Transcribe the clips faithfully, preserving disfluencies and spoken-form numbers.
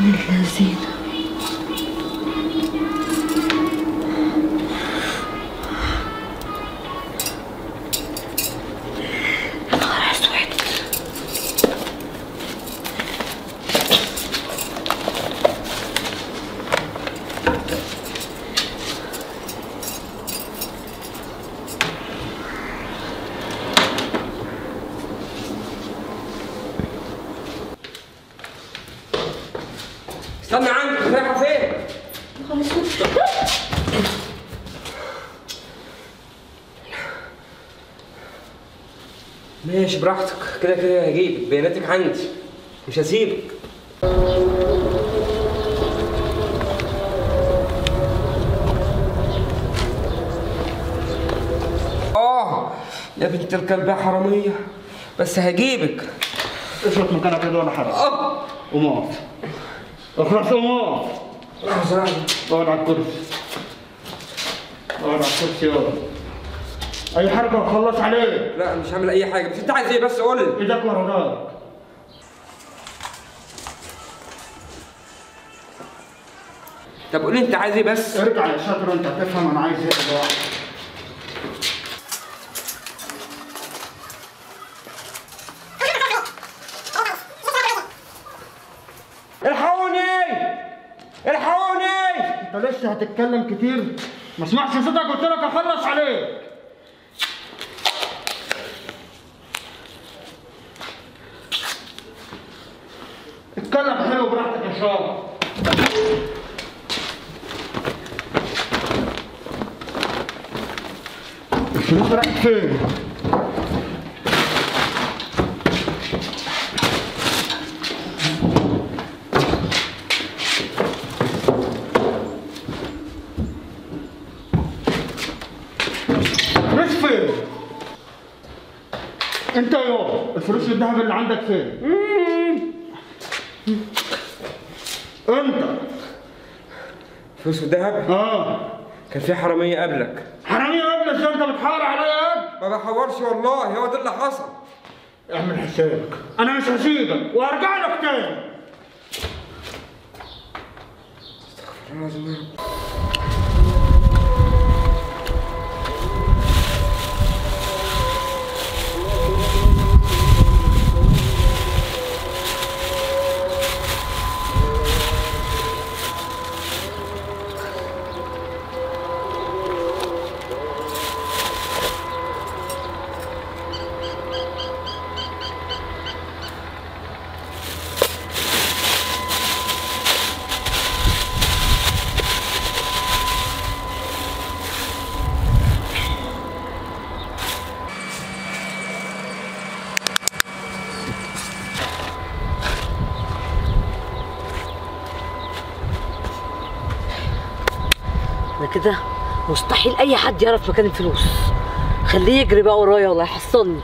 اللذينة. نهار اسود. استنى عندك، رايحة فين؟ نهار اسود. ماشي براحتك، كده كده هجيبك، بياناتك عندي، مش هسيبك. اه يا بنت الكلب يا حرامية، بس هجيبك. اشرب مكانك كده وانا حرام. اه قوم اقف. اخلص قوم اقف. اقعد على الكرسي. اقعد على الكرسي يلا. اي حركة وخلص عليك. لا مش هعمل اي حاجة، بس انت عايز ايه بس قول لي. ايدك ورا ظهرك. طب قول لي انت عايز ايه بس. ارجع يا شاطر انت هتفهم انا عايز ايه دلوقتي. الحقوني الحقوني. انت لسه هتتكلم كتير؟ ما اسمعش صوتك، قلت لك اخلص عليك. اتكلم حلو براحتك يا شاطر. الفلوس راحت فين؟ الفلوس فين؟ انت يابا الفلوس الذهب اللي عندك فين؟ انت فلوس الذهب؟ اه كان في حرامية قبلك. حرامي قبل ازاي انت بتحاور عليا يا ابني؟ ما بحورش والله، هو ده اللي حصل. اعمل حسابك، انا مش هسيبك وهرجع لك تاني. استغفر الله العظيم يا رب. انا كده مستحيل اي حد يعرف مكان الفلوس. خليه يجري بقى ورايا والله يحصلني.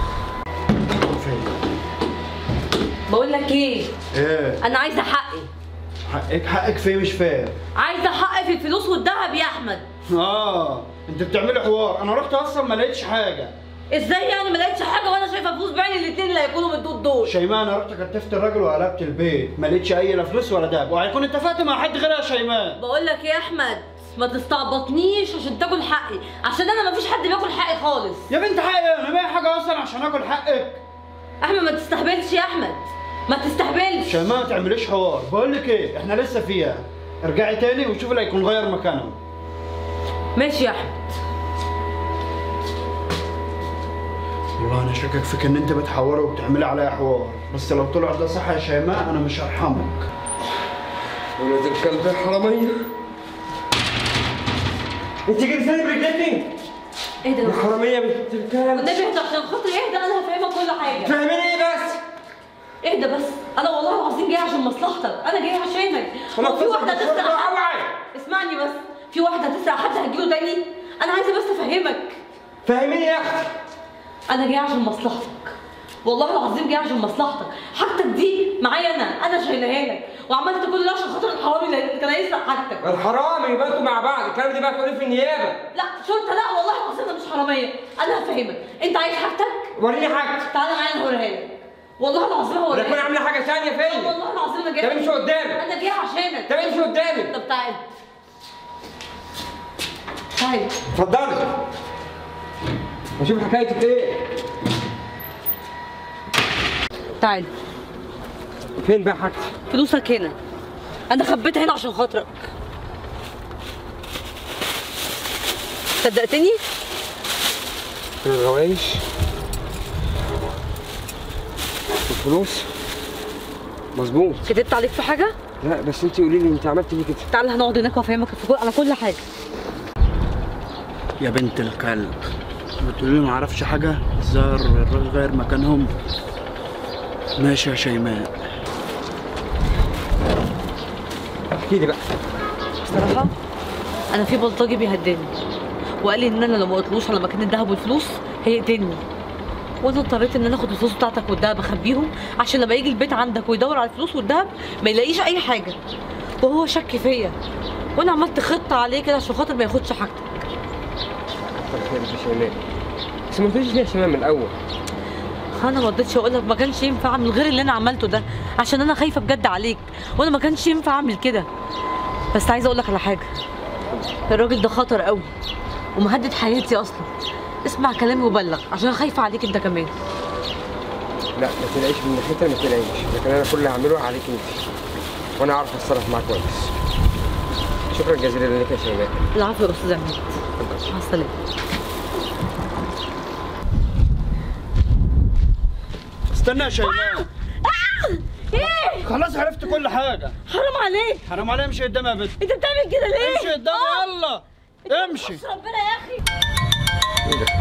بقول لك ايه؟ ايه؟ انا عايزه حقي. حقك حقك فين مش فاهم؟ عايزه حقي في الفلوس والذهب يا احمد. اه انت بتعملي حوار، انا رحت اصلا ما لقيتش حاجه. ازاي يعني ما لقيتش حاجه وانا شايفه فلوس بعيني الاثنين اللي هيكونوا مدود دول؟ شيماء انا رحت كتفت الراجل وقلبت البيت، ما لقيتش اي لا فلوس ولا دهب، وهيكون اتفقت مع حد غيرها يا شيماء. بقول لك ايه يا احمد، ما تستعبطنيش عشان تاكل حقي، عشان انا مفيش حد بياكل حقي خالص. يا بنت حقي انا باقي حاجه اصلا عشان اكل حقك؟ احمد ما تستهبلش يا احمد، ما تستهبلش. شيماء ما تعمليش حوار، بقول لك ايه احنا لسه فيها، ارجعي تاني وشوفي اللي هيكون غير مكانه. ماشي يا احمد. والله انا شاكك فيك ان انت بتحوري وبتعملي عليا حوار، بس لو طلع ده صح يا شيماء انا مش هرحمك. ولاد الكلب يا حرامية، انت جريتني برجلتي؟ ايه ده؟ يا حرامية يا بنت الكلب. والنبي اهدى عشان خاطري، اهدى انا هفهمك كل حاجه. فاهمين ايه بس؟ اهدى بس، انا والله العظيم جاي عشان مصلحتك، انا جاي عشانك. هو في واحده هتسرق حد؟ اسمعني بس، في واحده هتسرق حد هتجيله تاني؟ انا عايزه بس افهمك. فاهمين يا اختي؟ انا جاي عشان مصلحتك، والله العظيم جاي عشان مصلحتك، حاجتك دي معايا انا، انا شايلها لك، وعملت كل ده عشان خاطر الحرامي اللي كان هيسرق حاجتك. الحرامي يبقى انتوا مع بعض، الكلام ده بقى تقولي في النيابه. لا شرطه، لا والله العظيم انا مش حراميه، انا هفهمك، انت عايز حاجتك؟ وريني حاجتك. تعالى معايا انا هوريها لك، والله العظيم هو ولا تكون عامله حاجه ثانيه فيا. والله العظيم انا جاي. طب امشي قدامي. انا جاي عشانك. طب امشي قدامي. طب تعالى تعالى. اتفضلي. اشوف حكايتك ايه. تعالى. فين بقى حاجتي؟ فلوسك هنا. انا خبيتها هنا عشان خاطرك. صدقتني؟ فين الغوايش؟ الفلوس؟ مظبوط. كدبت عليك في حاجه؟ لا بس انت قولي لي انت عملت ليه كده؟ تعالى هنقعد هناك وافهمك على كل حاجه. يا بنت الكلب، بتقولي لي ما اعرفش حاجه؟ الظاهر الراجل غير مكانهم. ماشي يا شيماء. احكي لي بقى. بصراحه انا في بلطجي بيهددني وقال لي ان انا لو ما قلتلوش على مكان الذهب والفلوس هيقتلني، وانا اضطريت ان انا اخد الفلوس بتاعتك والذهب اخبيهم عشان لما يجي البيت عندك ويدور على الفلوس والذهب ما يلاقيش اي حاجه، وهو شك فيا وانا عملت خطه عليه كده عشان خاطر ما ياخدش حاجتك. كتر خيرك يا شيماء، بس ما قلتليش ليه يا شيماء من الاول؟ انا ما رضيتش اقول لك، ما كانش ينفع اعمل غير اللي انا عملته ده عشان انا خايفه بجد عليك، وانا ما كانش ينفع اعمل كده. بس عايزه اقول لك على حاجه، الراجل ده خطر قوي ومهدد حياتي اصلا. اسمع كلامي وبلغ عشان خايفه عليك انت كمان. لا ما تقلقيش من ناحيتها، ما تقلقيش، لكن انا كل اللي هعمله عليك انت، وانا عارف اتصرف معاك كويس. شكرا جزيلا لك يا شيماء. العفو يا استاذ عماد. مع السلامه. استنى يا شيماء. ايه؟ خلاص عرفت كل حاجه. حرام عليك. حرام عليا، امشي قدامي يا بنت. انت بتعمل كده ليه؟ امشي قدامي يلا. امشي. بص ربنا يا اخي. ايه ده؟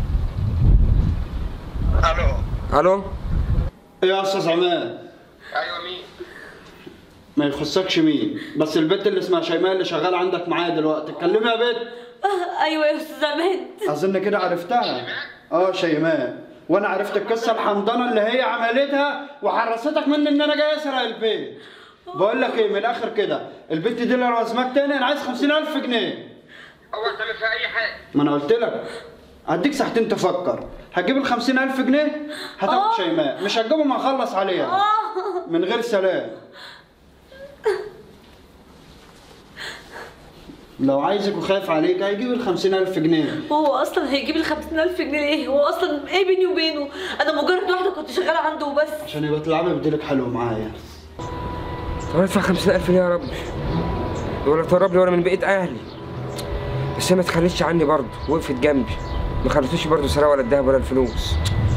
الو. الو. ايه يا استاذ عماد؟ ايوه مين؟ ما يخصكش مين، بس البنت اللي اسمها شيماء اللي شغاله عندك معايا دلوقتي، اتكلمي يا بنت. آه ايوه يا استاذ عماد. اظن كده عرفتها. اه شيماء، وانا عرفت القصه الحمضانه اللي هي عملتها وحرستك مني ان انا جاي اسرق البيت. بقول لك ايه، من الاخر كده، البنت دي لو لازمك تاني انا عايز خمسين ألف جنيه. هو انت مش في اي حاجه؟ ما انا قلت لك هديك ساعتين تفكر. هتجيب ال خمسين ألف جنيه هتاخد شيماء، مش هتجيبهم هنخلص عليها من غير سلام. لو عايزك وخايف عليك هيجيب ال خمسين ألف جنيه. هو اصلا هيجيب ال خمسين ألف جنيه ليه؟ هو اصلا ايه بيني وبينه؟ انا مجرد واحده كنت شغاله عنده وبس. عشان يبقى تلعبي بديلك حلو معايا. طب ادفع خمسين ألف ليه يا رب؟ ولا تقربني ولا من بقية أهلي. بس هي ما تخليش عني برضه، وقفت جنبي، ما خلتوش برضه سرقة ولا الدهب ولا الفلوس.